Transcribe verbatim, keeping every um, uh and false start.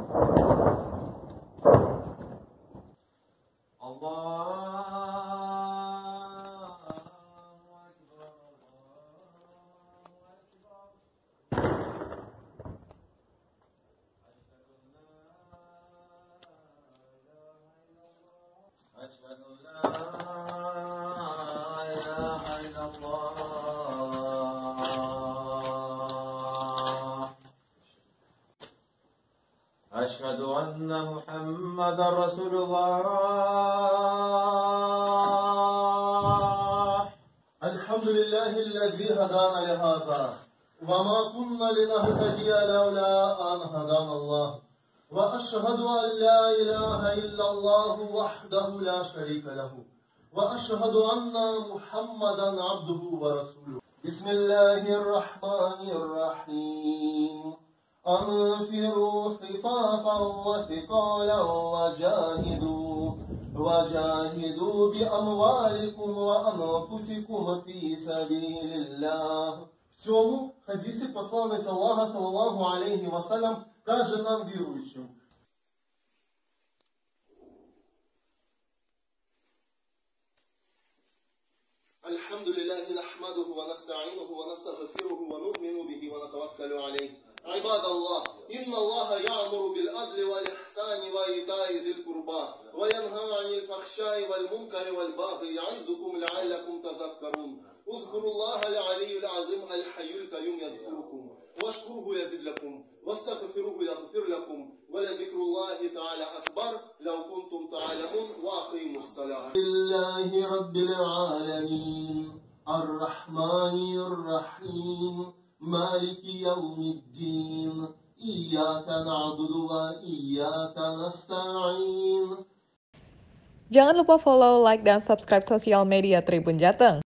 أشهد أن لا إله إلا الله أشهد أن محمدا رسول الله الحمد لله الذي هدانا لهذا وما كنا لنهتدي لولا أن هدانا الله وأشهد أن لا إله إلا الله وحده لا شريك له وأشهد أن محمدا عبده ورسوله بسم الله الرحمن الرحيم أنفروا خفافا وثقالا وجاهدوا وجاهدوا بأموالكم وأنفسكم في سبيل الله. В цьому хадисі посланець Аллаха, саллаллаху алейхи вассалям, каже нам, віруючим: الحمد لله نحمده ونستعينه ونستغفره ونؤمن به ونتوكل عليه. عباد الله، إن الله يأمر بالعدل والإحسان وإيتاء ذي القربى وينهى عن الفحشاء والمنكر والبغي يعظكم لعلكم تذكرون. اذكروا الله العلي العظيم الحي القيوم يذكركم واشكروه يزد لكم واستغفروه يغفر لكم ولذكر الله تعالى أكبر لو كنتم تعلمون. وأقيموا الصلاة. لله رب العالمين الرحمن الرحيم مالك يوم الدين إياك نعبد وإياك نستعين. Jangan lupa follow, like, dan subscribe sosial media Tribun Jateng.